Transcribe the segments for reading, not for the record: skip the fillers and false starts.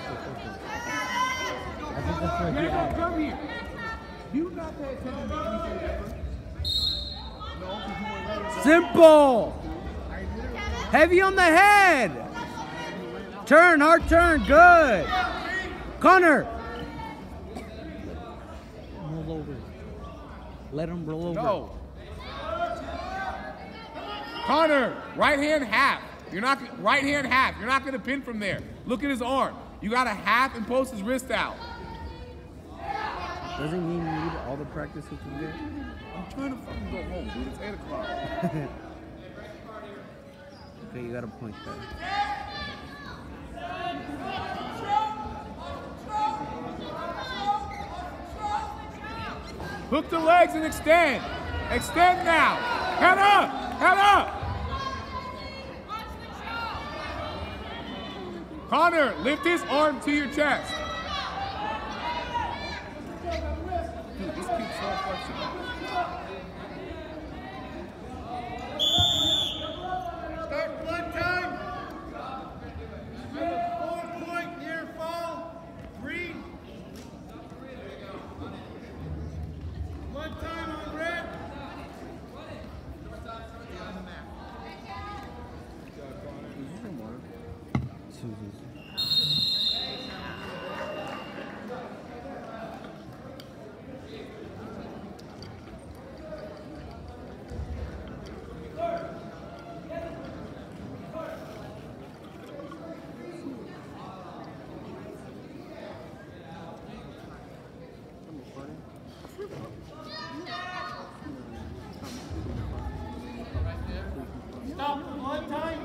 I think that's what he Jacob, asked. come here. You not pay attention to anything ever? No, because you weren't ready. Simple. Heavy on the head. Turn, hard turn. Good. Connor. Roll over. Let him roll over. No. Connor, right hand half. You're not right hand half. You're not gonna pin from there. Look at his arm. You got a half and post his wrist out. Doesn't he need all the practice he can get? I'm trying to fucking go home, dude. It's 8 o'clock. Okay, you got a point there. Hook the legs and extend. Extend now. Head up. Head up. Connor, lift his arm to your chest. Dude, this kid's so flexible. Start blood time. 4 point near fall. Green. Blood time on red. Stop blood time.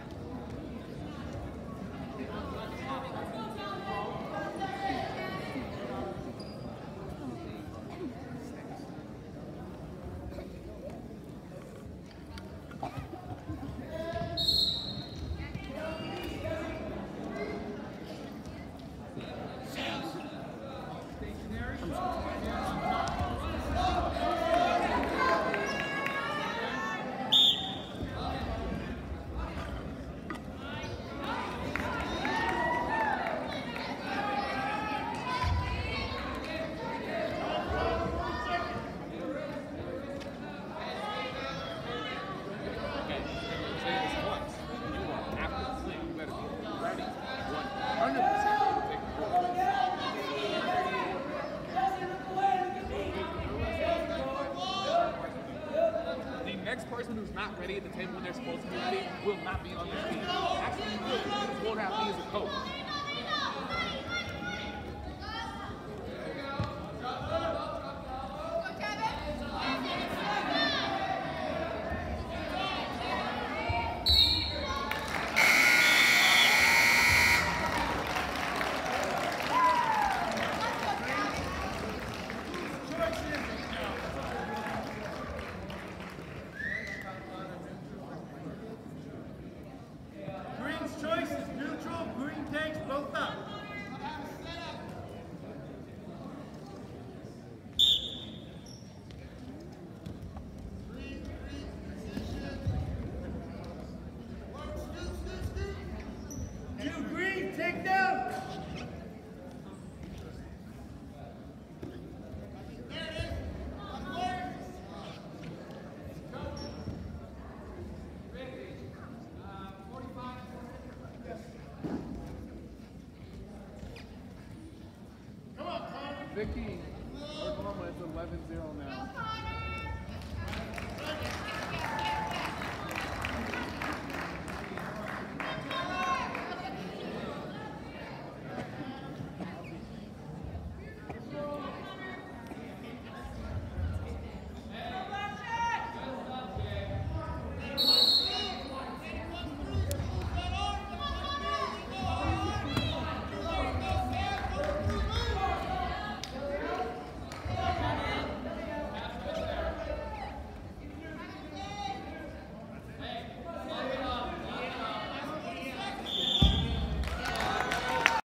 Next person who's not ready at the table when they're supposed to be ready will not be on this team. Actually, you will. This won't have me as a coach. Green's choice is neutral. Green takes both up. Two green, take down. Vicky, Oklahoma, it's 11-0 now.